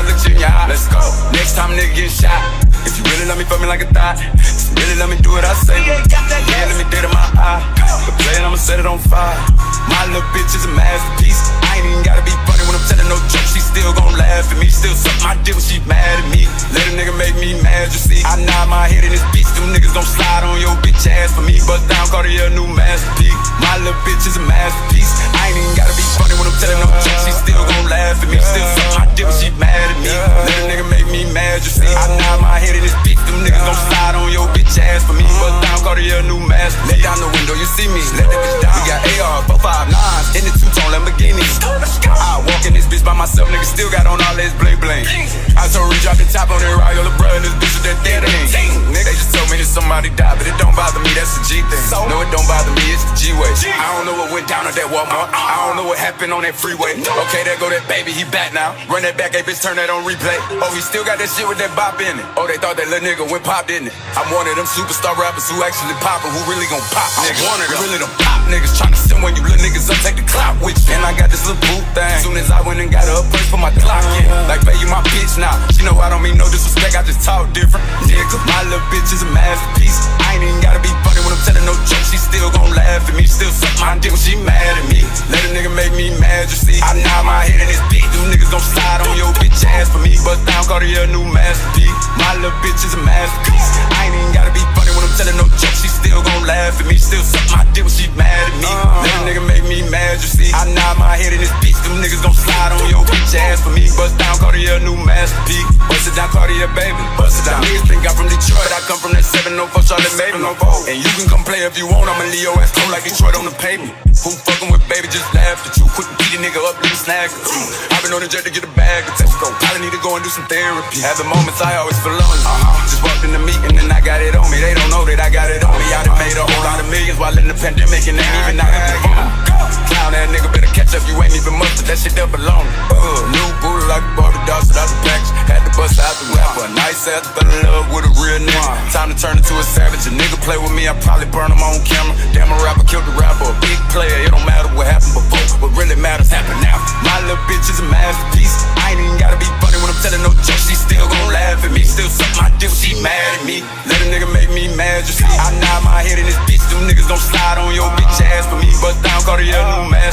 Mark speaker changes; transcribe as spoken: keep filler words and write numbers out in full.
Speaker 1: look you in your eye. Let's go. Next time a nigga get shot, if you really love me, fuck me like a thot. If you really let me do what I say, yeah, let me dead in my eye. But play it, I'ma set it on fire. My little bitch is a masterpiece. I ain't even gotta be funny when I'm telling no jokes. She still gon' laugh at me. Still suck my dick when she mad at me. Let a nigga make me mad, you see. I nod my head in this bitch. Them niggas gon' slide on your bitch ass for me. Bust down, Cartier, new masterpiece. My little bitch is a masterpiece. I ain't even gotta be funny when I'm telling no jokes. She still gon' laugh at me. Still suck my dick when she mad at me. Let a nigga make me mad, you see. I nod my head in this bitch. Them niggas gon' slide on your bitch ass for me. Bust down, Cartier, new masterpiece. Let down the window, you see me. Let that bitch down. We got A R, four five nines in the two-tone Lamborghini. I walk in this bitch by myself, nigga still got on all this bling bling. I told Ree drop the top on that Royal LeBron, this bitch with that dead thing. Nigga, they just told me that somebody died, but it don't bother me, that's the G thing. No, it don't bother me, it's the G-way. I don't know what went down at that Walmart. I don't know what happened on that freeway. Okay, there go that baby, he back now. Run that back, hey bitch, turn that on replay. Oh, he still got that shit with that bop in it. Oh, they thought that little nigga went pop, didn't it? I'm one of them superstar rappers who actually poppin', who really gon' pop, nigga. I'm one of them really them pop niggas tryna send when you little niggas up, take the clout with you. And I got this little boot thing. Soon as I went and got her a purse for my clock, yeah. Like, baby, you my bitch now. She know I don't mean no disrespect, I just talk different, nigga. My little bitch is a masterpiece. I ain't even gotta be funny when I'm telling no jokes. She still gon' laugh at me. Still suck my dick when she mad at me. Let a nigga make me mad, you see. I nod my head in this bitch. Them niggas gon' slide on your bitch ass for me. Bust down, Cartier, new masterpiece. My little bitch is a masterpiece. I ain't even gotta be funny when I'm telling no jokes. She still gon' laugh at me. Still suck my dick when she mad at me. Let a nigga make me mad, you see. I nod my head in this bitch. Them niggas gon' slide on your bitch ass for me. Bust down, Cartier, new masterpiece. Bust it down, Cartier, baby. Bust it down. Niggas think I'm from Detroit. I come from that seven oh four Charlotte Maven. And you can come play if you want. I'ma leave your ass cold like Detroit on the pavement. Who fucking with baby just laugh at you. Quick to beat a nigga up, leave a snag or two. I've been on the jet to get a bag of Tesco. Probably need to go and do some therapy. Having moments I always feel lonely. Uh-huh. Just walked in the meeting and I got it on me. They don't know that I got it on me. I done made a whole lot of millions while in the pandemic and ain't even out of the phone. Clown that nigga better catch up. You ain't even mustard. That shit up alone. Uh, new booty like Barbie doll, shit out the package. Had to bust out the rap for a nice ass. Fell in love with a real nigga. Time to turn into a savage. A nigga play with me, I probably burn him on camera. Damn, a rapper killed the rapper, a big player. It don't matter what happened before. What really matters happen now. My little bitch is a masterpiece. I ain't even gotta be funny when I'm telling no jokes. She still gon' laugh at me. Still suck my dick when she mad at me. Let a nigga make me mad, you see. I nod my head in this bitch. Them niggas gon' slide on your bitch ass for me. Bust down, Cartier, new man.